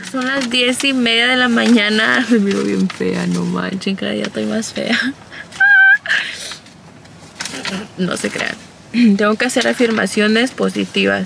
Son las 10:30 de la mañana. Me miro bien fea, no manchen, cada día estoy más fea. No se crean. Tengo que hacer afirmaciones positivas.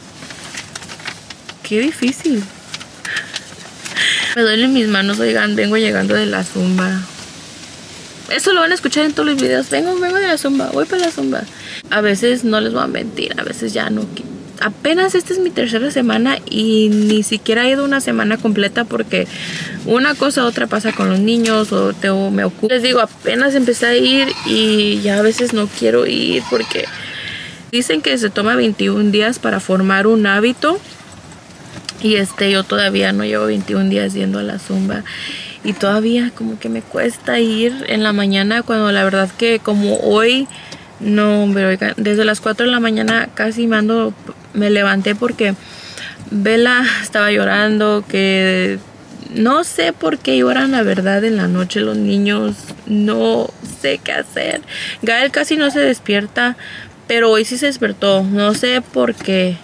Qué difícil. Me duelen mis manos, oigan, vengo llegando de la zumba. Eso lo van a escuchar en todos los videos. Vengo de la zumba, voy para la zumba. A veces no les voy a mentir, a veces ya no. Apenas esta es mi tercera semana y ni siquiera he ido una semana completa porque una cosa u otra pasa con los niños o me ocupo. Les digo, apenas empecé a ir y ya a veces no quiero ir porque dicen que se toma 21 días para formar un hábito. Y yo todavía no llevo 21 días yendo a la zumba. Y todavía como que me cuesta ir en la mañana cuando la verdad que como hoy, no, pero oigan, desde las 4 de la mañana casi me levanté porque Bella estaba llorando, que no sé por qué lloran la verdad en la noche los niños, no sé qué hacer. Gael casi no se despierta, pero hoy sí se despertó, no sé por qué.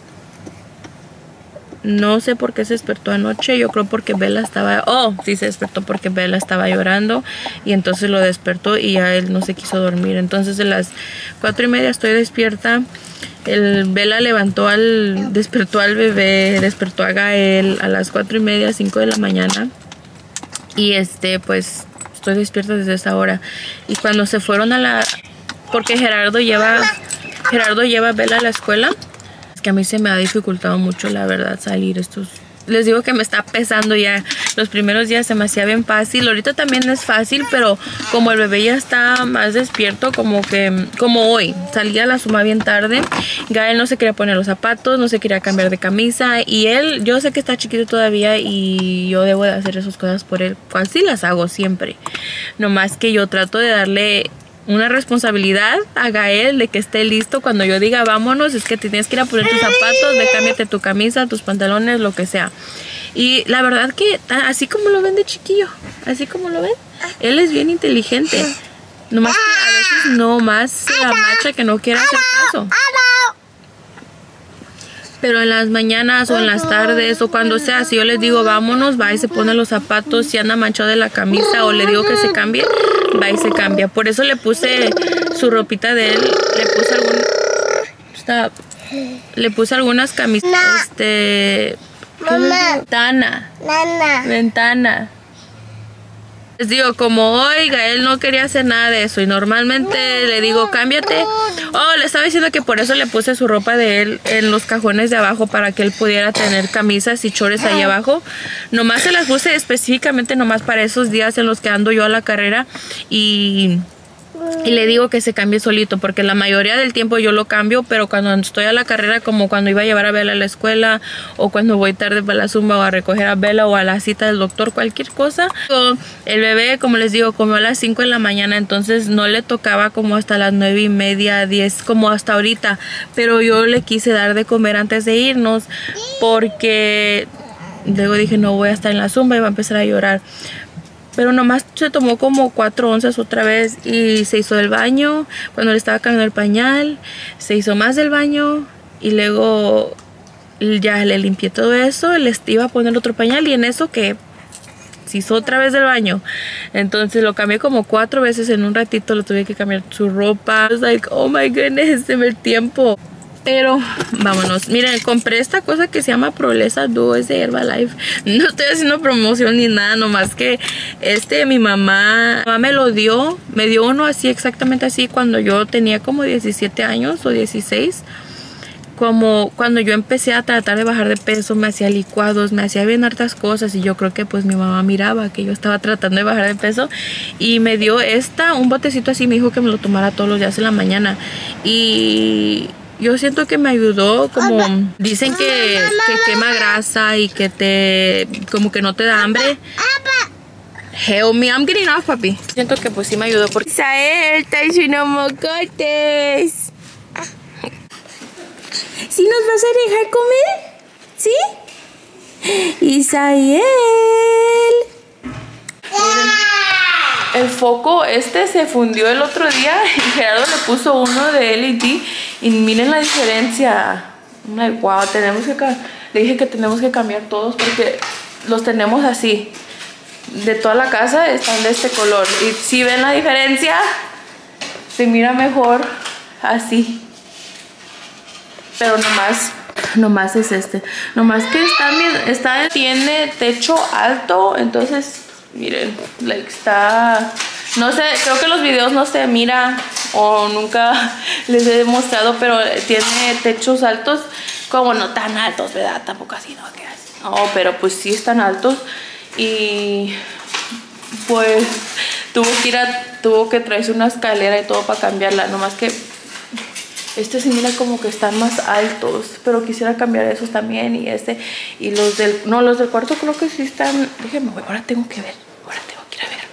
No sé por qué se despertó anoche. Yo creo porque Bella estaba... Oh, sí se despertó porque Bella estaba llorando. Y entonces lo despertó y ya él no se quiso dormir. Entonces a las 4:30 estoy despierta. Bella despertó al bebé, despertó a Gael a las 4:30, 5 de la mañana. Y pues estoy despierta desde esa hora. Y cuando se fueron porque Gerardo lleva a Bella a la escuela. Que a mí se me ha dificultado mucho la verdad salir les digo que me está pesando ya. Los primeros días se me hacía bien fácil, ahorita también es fácil, pero como el bebé ya está más despierto, como hoy salía a la zumba bien tarde, Gael no se quería poner los zapatos, no se quería cambiar de camisa y yo sé que está chiquito todavía y yo debo de hacer esas cosas por él, así las hago siempre, nomás que yo trato de darle una responsabilidad a Gael de que esté listo cuando yo diga vámonos, es que te tienes que ir a poner tus zapatos, cámbiate tu camisa, tus pantalones, lo que sea. Y la verdad que así como lo ven de chiquillo, así como lo ven, él es bien inteligente, nomás que a veces nomás se la macha que no quiere hacer caso. Pero en las mañanas o en las tardes o cuando sea, si yo les digo vámonos, va y se pone los zapatos, si anda manchado de la camisa o le digo que se cambie, va y se cambia. Por eso le puse su ropita de él, le puse algunas camisas, ventana. Les digo, como hoy Gael no quería hacer nada de eso y normalmente le digo cámbiate. Oh, le estaba diciendo que por eso le puse su ropa de él en los cajones de abajo para que él pudiera tener camisas y chores ahí abajo. Nomás se las puse específicamente nomás para esos días en los que ando yo a la carrera y le digo que se cambie solito porque la mayoría del tiempo yo lo cambio, pero cuando estoy a la carrera, como cuando iba a llevar a Bella a la escuela o cuando voy tarde para la zumba o a recoger a Bella o a la cita del doctor, cualquier cosa, el bebé, como les digo, comió a las 5 de la mañana, entonces no le tocaba como hasta las 9:30, 10, como hasta ahorita, pero yo le quise dar de comer antes de irnos porque luego dije no voy a estar en la zumba y va a empezar a llorar. Pero nomás se tomó como 4 onzas otra vez y se hizo del baño. Cuando le estaba cambiando el pañal, se hizo más del baño y luego ya le limpié todo eso. Les iba a poner otro pañal y en eso que se hizo otra vez del baño. Entonces lo cambié como 4 veces en un ratito. Lo tuve que cambiar su ropa. I was like, oh my goodness, se me el tiempo. Pero vámonos, miren, compré esta cosa que se llama Proleza Duo, es de Herbalife. No estoy haciendo promoción ni nada, nomás que mi mamá me lo dio, me dio uno así, exactamente así, cuando yo tenía como 17 años o 16. Como cuando yo empecé a tratar de bajar de peso, me hacía licuados, me hacía bien hartas cosas y yo creo que pues mi mamá miraba que yo estaba tratando de bajar de peso y me dio un botecito así, me dijo que me lo tomara todos los días en la mañana y yo siento que me ayudó, como dicen que quema grasa y que como que no te da hambre. Help me, I'm getting off, papi. Siento que pues sí me ayudó porque Isael está haciendo mocotes. ¿Sí nos vas a dejar comer? ¿Sí? Isael. El foco se fundió el otro día y Gerardo le puso uno de LED y miren la diferencia. Like, wow, le dije que tenemos que cambiar todos porque los tenemos así. De toda la casa están de este color. Y si ven la diferencia, se mira mejor así. Pero nomás es este. Nomás que tiene techo alto. Entonces, miren, like, está... No sé, creo que los videos no se mira o nunca les he demostrado, pero tiene techos altos, como no tan altos, ¿verdad? Tampoco así, ¿no? No, pero pues sí están altos. Y pues tuvo que traerse una escalera y todo para cambiarla. Nomás que este se mira como que están más altos, pero quisiera cambiar esos también. Y los del cuarto creo que sí están. Déjenme, ahora tengo que ver. Ahora tengo que ir a ver.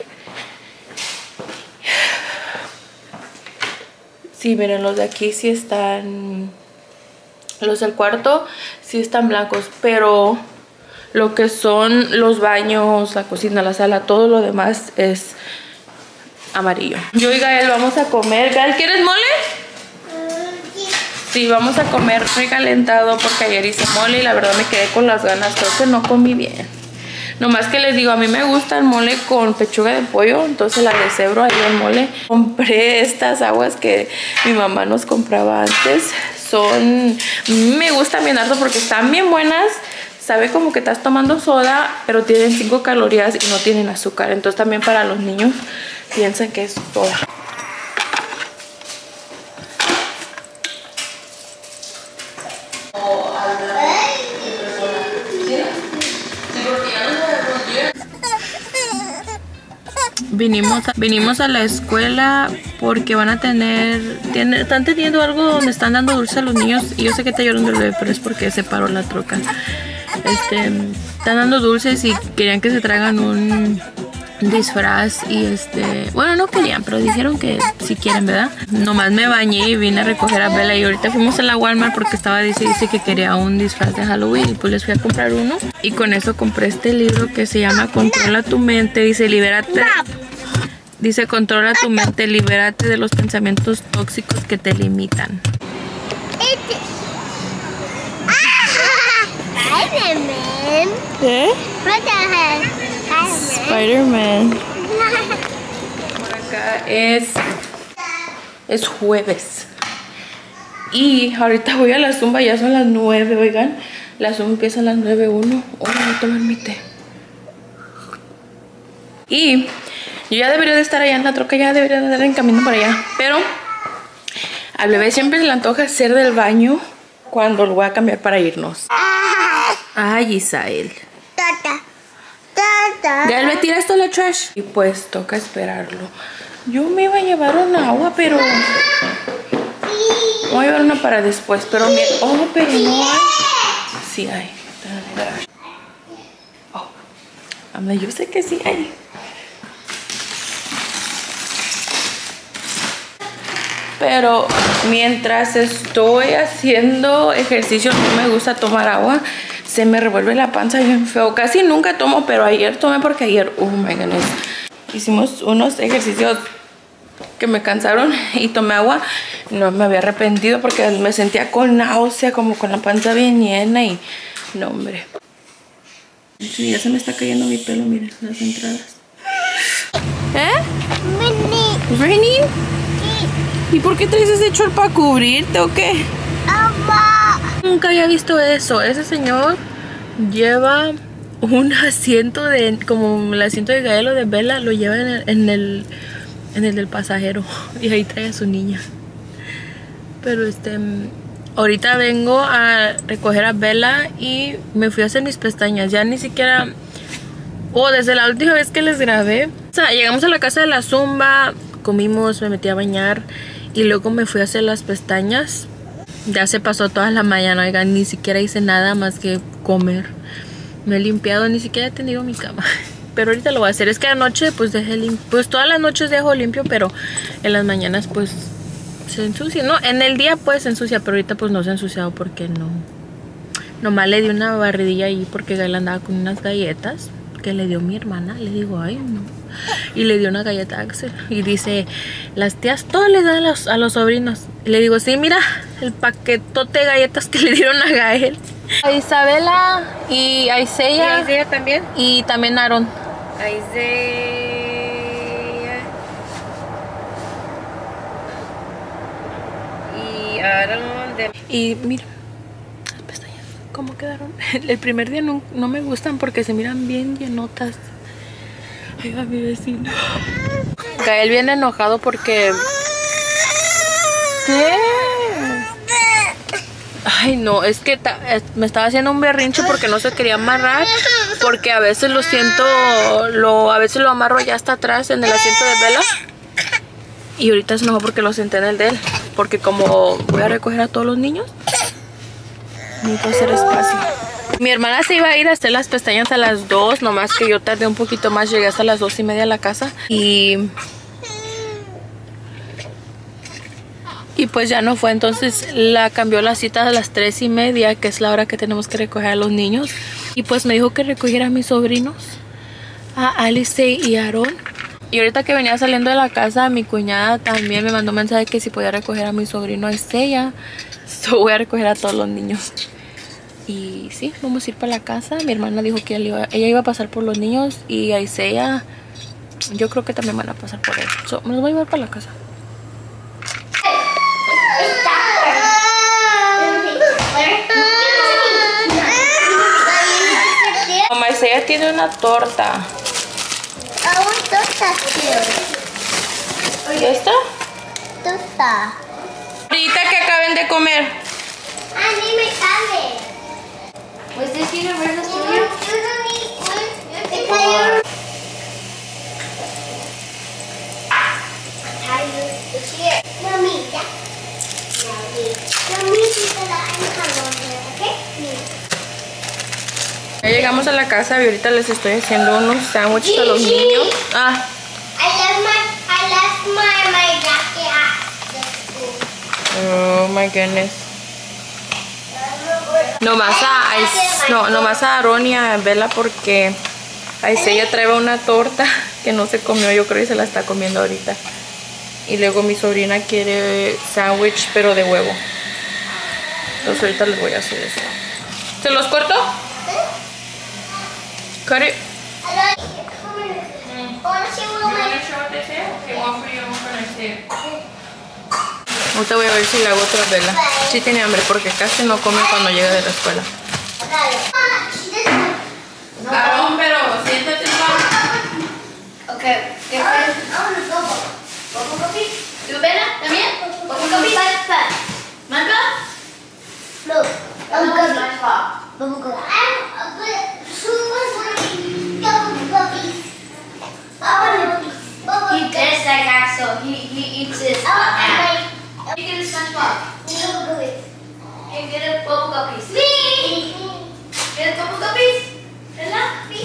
Sí, miren, los de aquí sí están. Los del cuarto sí están blancos, pero lo que son los baños, la cocina, la sala, todo lo demás es amarillo. Yo y Gael vamos a comer. Gael, ¿quieres mole? Sí, vamos a comer recalentado porque ayer hice mole y la verdad me quedé con las ganas. Creo que no comí bien. Nomás que les digo, a mí me gusta el mole con pechuga de pollo, entonces la deshebro ahí el mole. Compré estas aguas que mi mamá nos compraba antes. Me gustan bien harto porque están bien buenas. Sabe como que estás tomando soda, pero tienen 5 calorías y no tienen azúcar. Entonces también para los niños piensan que es soda. Vinimos a la escuela porque van a están teniendo algo donde están dando dulce a los niños. Y yo sé que está llorando el bebé, pero es porque se paró la troca. Están dando dulces y querían que se traigan un disfraz. Y bueno, no querían, pero dijeron que si quieren, ¿verdad? Nomás me bañé y vine a recoger a Bella. Y ahorita fuimos a la Walmart porque dice que quería un disfraz de Halloween. Y pues les fui a comprar uno. Y con eso compré este libro que se llama Controla tu mente. Dice, controla tu mente, libérate de los pensamientos tóxicos que te limitan. Spider-Man. ¿Qué? Spider-Man. Por acá es jueves. Y ahorita voy a la zumba, ya son las 9, oigan. La zumba empieza a las 9:01. Voy a tomar mi té. Y yo ya debería de estar allá en la troca, ya debería de andar en camino para allá. Pero al bebé siempre se le antoja hacer del baño cuando lo voy a cambiar para irnos. Ay, Isael. Ya le tiras toda la trash. Y pues toca esperarlo. Yo me iba a llevar una agua, pero voy a llevar una para después. Pero pero no hay. Sí hay. Oh, yo sé que sí hay. Pero mientras estoy haciendo ejercicio no me gusta tomar agua. Se me revuelve la panza bien feo. Casi nunca tomo, pero ayer tomé porque ayer, oh my goodness, hicimos unos ejercicios que me cansaron y tomé agua. No me había arrepentido porque me sentía con náusea, como con la panza bien llena y no, hombre. Sí, ya se me está cayendo mi pelo, miren, las entradas. ¿Raining? ¿Y por qué traes ese short para cubrirte o qué? Nunca había visto eso. Ese señor lleva un asiento como el asiento de Gael o de Bella, lo lleva en el del pasajero. Y ahí trae a su niña. Pero ahorita vengo a recoger a Bella y me fui a hacer mis pestañas. Ya ni siquiera... desde la última vez que les grabé. O sea, llegamos a la casa de la zumba, comimos, me metí a bañar y luego me fui a hacer las pestañas. Ya se pasó toda la mañana, oigan, ni siquiera hice nada más que comer. Me he limpiado, ni siquiera he tenido mi cama. Pero ahorita lo voy a hacer. Es que anoche pues dejé limpio. Pues todas las noches dejo limpio, pero en las mañanas pues se ensucia. No, en el día pues se ensucia, pero ahorita pues no se ha ensuciado porque no. Nomás le di una barridilla ahí porque Gael andaba con unas galletas que le dio mi hermana. Le digo, ay no. Y le dio una galleta a Axel. Y dice, las tías todas le dan a los sobrinos. Y le digo, sí, mira el paquetote de galletas que le dieron a Gael. A Isabela y a Isaiah. ¿Y Isaiah también? Y también Aaron. Isaiah y Aaron de... Y mira, las pestañas, ¿cómo quedaron? El primer día no me gustan porque se miran bien llenotas. Ay, va mi vecino. Gael viene enojado porque... ¿Qué? Ay, no, es que me estaba haciendo un berrinche porque no se quería amarrar. Porque a veces lo siento, a veces lo amarro ya hasta atrás en el asiento de Bella. Y ahorita se enojó porque lo senté en el de él. Porque como voy a recoger a todos los niños, necesito hacer espacio. Mi hermana se iba a ir a hacer las pestañas a las 2, nomás que yo tardé un poquito más, llegué hasta las 2:30 a la casa. Y pues ya no fue, entonces la cambió la cita a las 3:30, que es la hora que tenemos que recoger a los niños. Y pues me dijo que recogiera a mis sobrinos, a Alice y Aaron. Y ahorita que venía saliendo de la casa, mi cuñada también me mandó un mensaje que si podía recoger a mi sobrino Isaiah. Voy a recoger a todos los niños. Y sí, vamos a ir para la casa. Mi hermana dijo que ella iba a pasar por los niños y a Isaiah yo creo que también van a pasar por él. Me los voy a llevar para la casa. Mamá, Isaiah tiene una torta. ¿Y esta? Torta. Ahorita que acaben de comer. Ah, ni me cabe. Was this Universal You Studios? don't need Mami, ya. Mami, Ya llegamos a la casa y ahorita les estoy haciendo unos sándwiches a los niños. Ah, I left my jacket at the school. oh my goodness. Nomás a Aaron y a Bella porque a Isaiah trae una torta que no se comió, yo creo que se la está comiendo ahorita. Y luego mi sobrina quiere sándwich pero de huevo. Entonces ahorita les voy a hacer eso. ¿Se los corto? Cut it. Ahorita voy a ver si le hago otra Bella. Sí tiene hambre porque casi no come cuando llega de la escuela. Aaron, pero siéntate un poco. Okay. ¿Bubble coffee? ¿Tú, Bella? ¿También? ¿Bubble coffee? ¿Mango? No, bubble gum. He does like Axel. He eats his hand. You get a SpongeBob. And get a bubble guppies. Get a bubble guppies. ¿Verdad?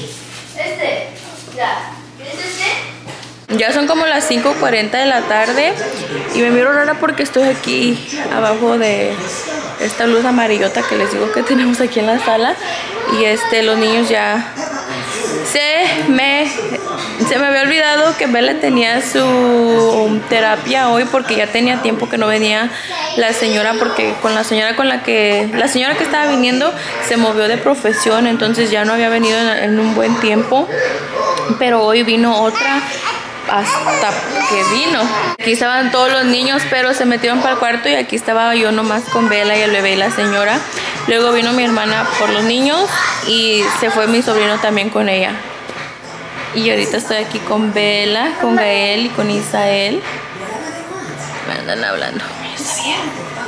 Ya. ¿Quieres este? Ya son como las 5:40 de la tarde y me miro rara porque estoy aquí abajo de esta luz amarillota que les digo que tenemos aquí en la sala. Y los niños ya se me había olvidado que Bella tenía su terapia hoy porque ya tenía tiempo que no venía la señora, porque con la señora que estaba viniendo se movió de profesión, entonces ya no había venido en un buen tiempo, pero hoy vino otra hasta que vino. Aquí estaban todos los niños, pero se metieron para el cuarto y aquí estaba yo nomás con Bella y el bebé y la señora. Luego vino mi hermana por los niños y se fue mi sobrino también con ella. Y ahorita estoy aquí con Bella, con Gael y con Isael. Me andan hablando. ¿Está bien?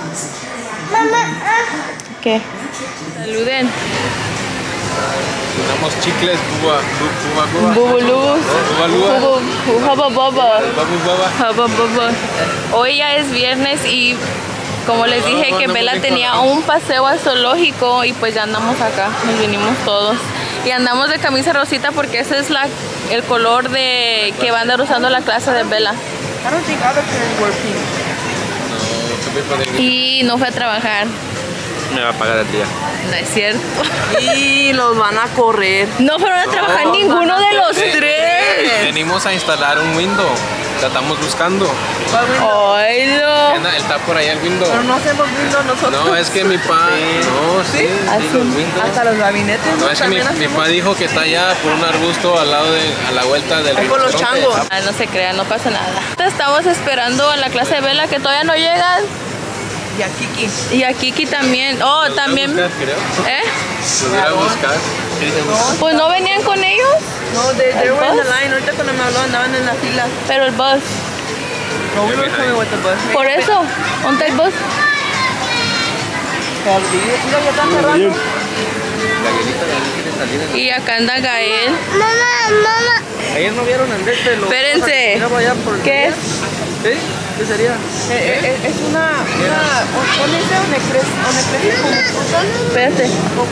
¿Qué? Saluden. Tenemos chicles, Bubulubus. Hubba Bubba. Bubba. Hoy ya es viernes y como les dije que Bella tenía un paseo al zoológico y pues ya andamos acá, nos vinimos todos. Y andamos de camisa rosita porque ese es el color que va a andar usando la clase de Bella. Y no fue a trabajar. Me va a pagar el día. No es cierto. Y los van a correr. No fueron a trabajar ninguno de los tres. Venimos a instalar un window. La estamos buscando. ¡Ay, no! Él está por allá el window. Pero no hacemos window nosotros. No, es que mi pa... No, sí. Así. Los windows. Hasta los gabinetes. No, es que mi pa dijo que está allá por un arbusto al lado de... a la vuelta del... Ahí con los restaurante. changos. Ah, no se crean, no pasa nada. Estamos esperando a la clase de Bella que todavía no llegan. Y a Kiki. Y a Kiki también. Oh, Los también. voy a buscar, creo. ¿Eh? Los voy a buscar. Pues no venían con ellos. No, they were in the bus? line. Ahorita cuando me habló andaban en la fila. Pero el bus. No, we were coming with the bus. Por eso. ¿Dónde está el bus? Mira, ya están cerrando. Y acá anda Gael. Mamá. Ayer no vieron el de este. Espérense. Mira para allá por ¿Qué es? ¿Sí? ¿Qué sería? Es ¿cómo dice? Como fruta. Espérate.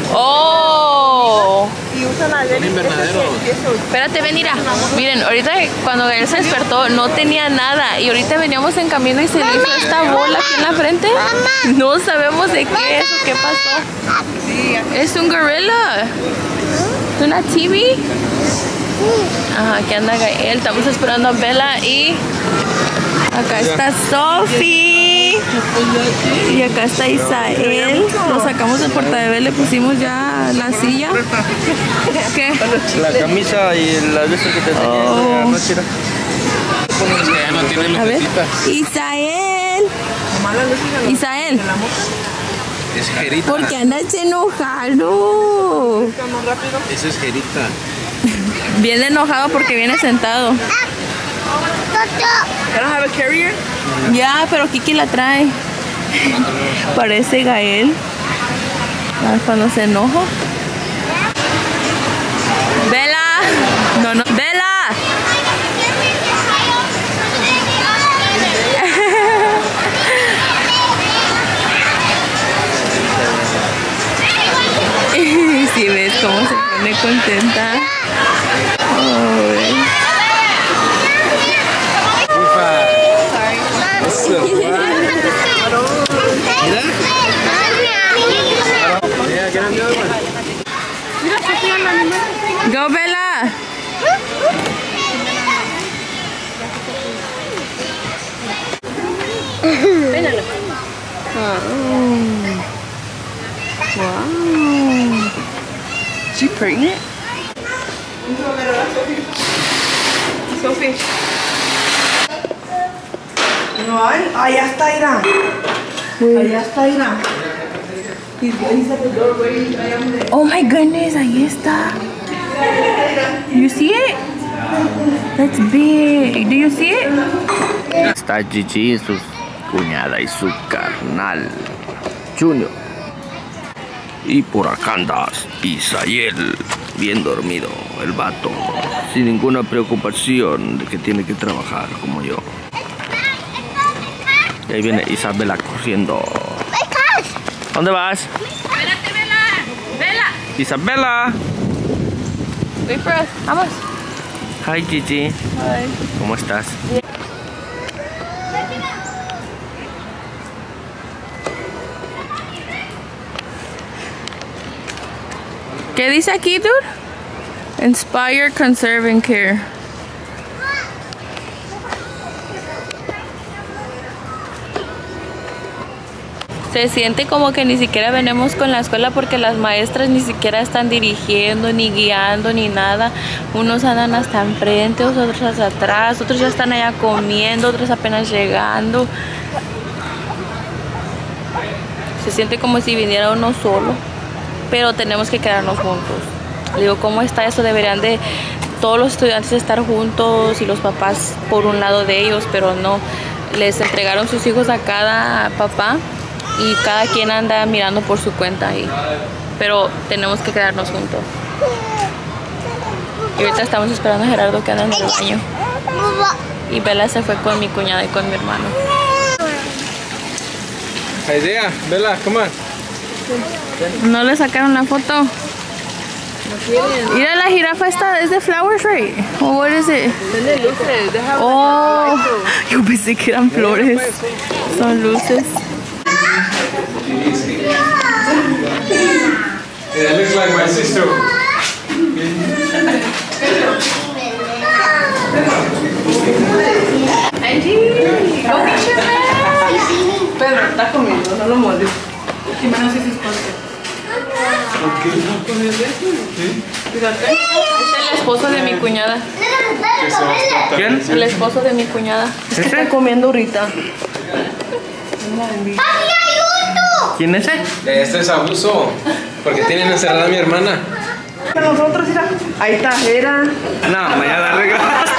¡Oh! Y usan la ley. Espérate, ven, mira. Miren, ahorita cuando Gael se despertó no tenía nada. Y ahorita veníamos en camino y se le hizo esta bola aquí en la frente. No sabemos de qué es o qué pasó. Es un gorila. ¿Es una TV? Ajá, aquí anda Gael. Estamos esperando a Bella y acá está Sophie. Y acá está Isael. Lo sacamos del portabebé, le pusimos ya la silla. ¿Qué? La camisa y la de que te Oh. Es que ya no tiene A ver. lucecitas. Isael. Isael. Es Jerita. ¿Por qué andas enojado? Eso es Jerita. Viene enojado porque viene sentado. I don't have a carrier. Ya, pero Kiki la trae. Parece Gael. Ah, cuando se enoja. ¡Bella! No. ¡Bella! Si ves cómo se pone contenta. Ay. Go, Bella. Wow. Is she pregnant? Sophie. No hay. Allá está Ira. Allá está Ira. He's at the doorway. Oh my goodness, ahí está. You see it? That's big. Do you see it? Está Gigi, su cuñada y su carnal Junior. Y por acá andas Isael, bien dormido, el vato, sin ninguna preocupación de que tiene que trabajar como yo. Y ahí viene Isabela corriendo. ¿Dónde vas? Espérate, Bella. Bella. Isabela. Wait for us. Vamos. Hi Gigi. Hi. ¿Cómo estás? ¿Qué dice aquí, dude? Inspire, conserve and care. Se siente como que ni siquiera venimos con la escuela porque las maestras ni siquiera están dirigiendo, ni guiando, ni nada. Unos andan hasta enfrente, otros hasta atrás, otros ya están allá comiendo, otros apenas llegando. Se siente como si viniera uno solo, pero tenemos que quedarnos juntos. Digo, ¿cómo está eso? Deberían de todos los estudiantes estar juntos y los papás por un lado de ellos, pero no. Les entregaron sus hijos a cada papá y cada quien anda mirando por su cuenta ahí. Pero tenemos que quedarnos juntos. Y ahorita estamos esperando a Gerardo que anda en el baño. Y Bella se fue con mi cuñada y con mi hermano. Idea, Bella, come on. ¿No le sacaron la foto? Mira, la jirafa esta es de flowers, right? Or what is it? Oh, yo pensé que eran flores. Son luces. That looks like my sister. Jimena sí se espanta. ¿Con el de esto? Sí. Fíjate. Es el esposo de mi cuñada. ¿Quién? El esposo de mi cuñada. ¿Qué está comiendo ahorita? ¿Quién es ese? Este es abuso, porque tienen encerrada a mi hermana. Nosotros, mira. Ahí está, era. No, mañana la regaste.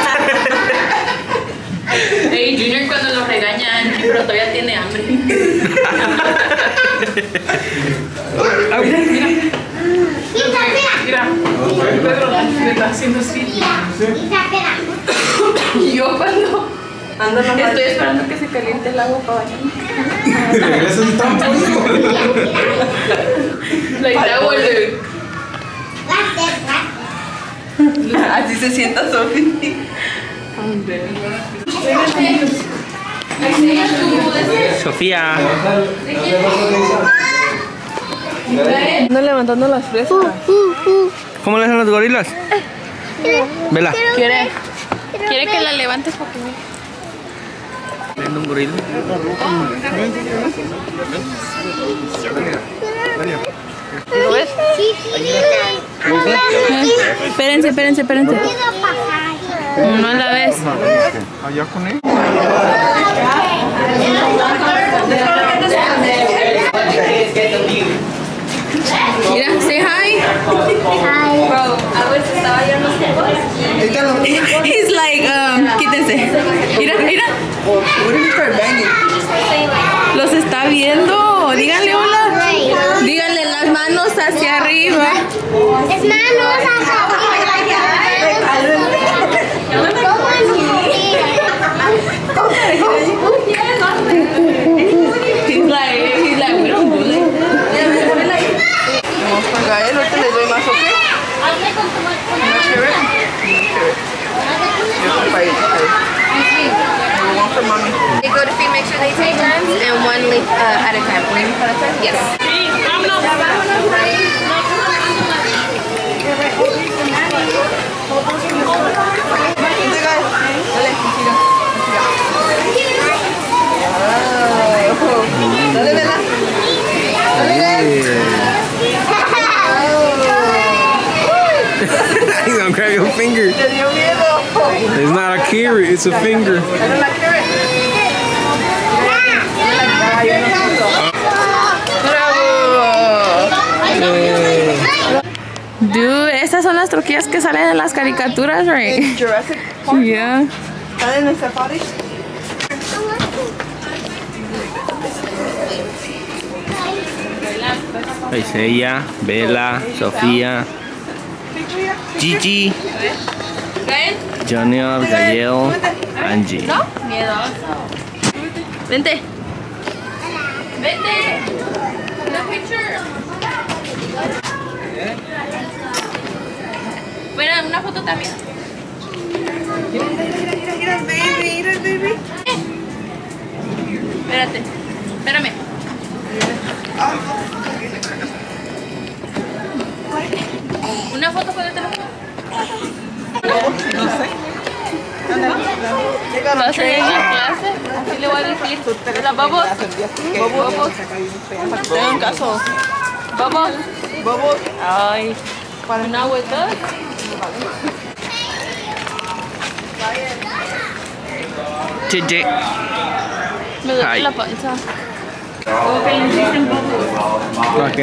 Hey, Junior cuando lo regañan, pero todavía tiene hambre. Mira. Pedro le está haciendo así. Y yo cuando Anda, no estoy esperando que se caliente el agua para bañarme. Regresas tan pollo. Like that one, dude. Así se sienta Sophie. Sofía. Anda levantando las fresas. ¿Cómo le hacen los gorilas? Vela. ¿Quiere que la levantes porque ¿Viendo un gorila? ¿Lo ves? Espérense. No la ves. Allá con él. Mira, say hi. Bro, estaba yo no sé. He's like, quítense. Mira. Los está viendo. Díganle hola. Díganle las manos hacia arriba. Es manos hacia He's like, we don't bully. Vamos con Gael, ahorita les doy más, ¿ok? ¿Una chévere? Yo con país, ok. Vamos con mami. They go to feed, make sure they take turns, and one leaf at a time. One leaf at a time? Yes. Vente, Gael. Dale, gira. Dale, vela. Dale, Gael. He's gonna grab your finger. Le dio miedo. It's not a carrot, it's a finger. Dale la carrot. Ay, no puso. Dude, estas son las troquillas que salen en las caricaturas, right? Jurassic Park. Yeah. ¿Están en el safari? Es ella, Bella, Sofía, Gigi, Junior, Gael, Angie. Miedoso. Vente. Una picture. Bueno, una foto también. Mira, baby. Espérame. Una foto con el teléfono. No sé. ¿Vas a ir a clase? Así le voy a decir. La babos. Bobos. Tengan caso. Babos. Bobos. Ay. Una vuelta. Chichi. Me duele Ay. la panza. Como que le dicen babos. Ok.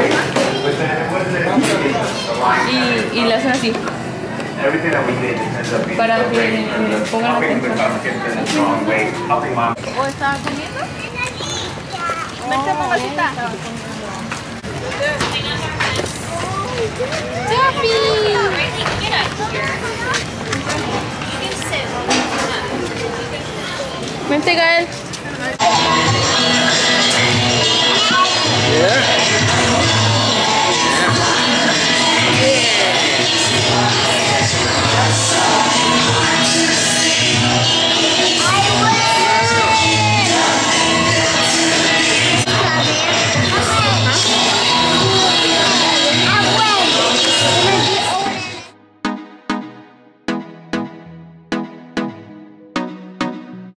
Y le hacen así. Para que pongan atención. ¿O estaba comiendo? Vente, mamacita. Vente, Gael.